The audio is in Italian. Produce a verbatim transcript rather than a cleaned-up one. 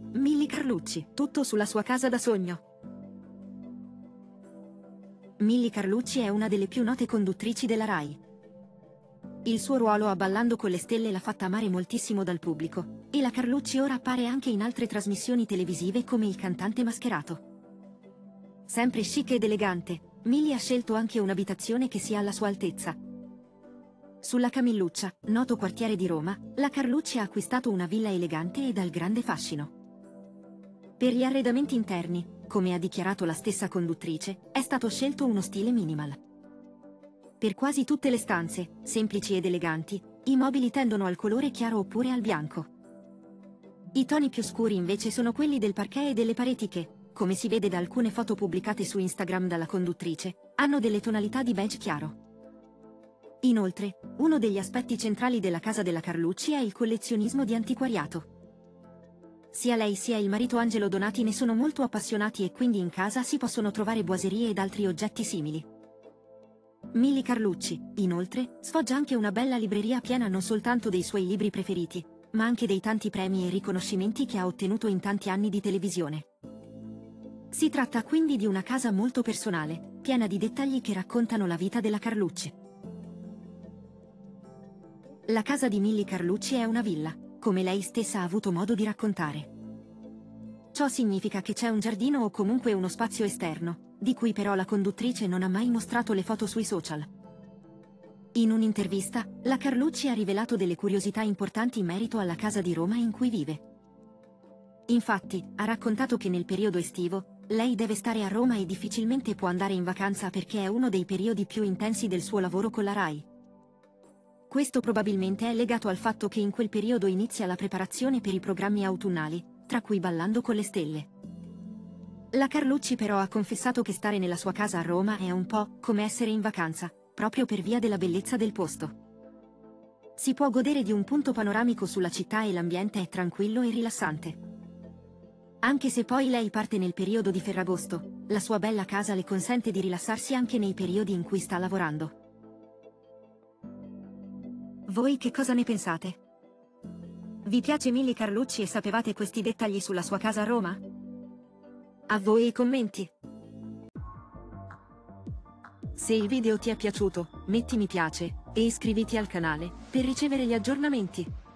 Milly Carlucci, tutto sulla sua casa da sogno. Milly Carlucci è una delle più note conduttrici della Rai. Il suo ruolo a Ballando con le stelle l'ha fatta amare moltissimo dal pubblico, e la Carlucci ora appare anche in altre trasmissioni televisive come Il cantante mascherato. Sempre chic ed elegante, Milly ha scelto anche un'abitazione che sia alla sua altezza. Sulla Camilluccia, noto quartiere di Roma, la Carlucci ha acquistato una villa elegante e dal grande fascino. Per gli arredamenti interni, come ha dichiarato la stessa conduttrice, è stato scelto uno stile minimal. Per quasi tutte le stanze, semplici ed eleganti, i mobili tendono al colore chiaro oppure al bianco. I toni più scuri invece sono quelli del parquet e delle pareti che, come si vede da alcune foto pubblicate su Instagram dalla conduttrice, hanno delle tonalità di beige chiaro. Inoltre, uno degli aspetti centrali della casa della Carlucci è il collezionismo di antiquariato. Sia lei sia il marito Angelo Donati ne sono molto appassionati e quindi in casa si possono trovare boiserie ed altri oggetti simili. Milly Carlucci, inoltre, sfoggia anche una bella libreria piena non soltanto dei suoi libri preferiti, ma anche dei tanti premi e riconoscimenti che ha ottenuto in tanti anni di televisione. Si tratta quindi di una casa molto personale, piena di dettagli che raccontano la vita della Carlucci. La casa di Milly Carlucci è una villa, come lei stessa ha avuto modo di raccontare. Ciò significa che c'è un giardino o comunque uno spazio esterno, di cui però la conduttrice non ha mai mostrato le foto sui social. In un'intervista, la Carlucci ha rivelato delle curiosità importanti in merito alla casa di Roma in cui vive. Infatti, ha raccontato che nel periodo estivo, lei deve stare a Roma e difficilmente può andare in vacanza perché è uno dei periodi più intensi del suo lavoro con la Rai. Questo probabilmente è legato al fatto che in quel periodo inizia la preparazione per i programmi autunnali, tra cui Ballando con le stelle. La Carlucci però ha confessato che stare nella sua casa a Roma è un po' come essere in vacanza, proprio per via della bellezza del posto. Si può godere di un punto panoramico sulla città e l'ambiente è tranquillo e rilassante. Anche se poi lei parte nel periodo di Ferragosto, la sua bella casa le consente di rilassarsi anche nei periodi in cui sta lavorando. Voi che cosa ne pensate? Vi piace Milly Carlucci e sapevate questi dettagli sulla sua casa a Roma? A voi i commenti! Se il video ti è piaciuto, metti mi piace, e iscriviti al canale, per ricevere gli aggiornamenti.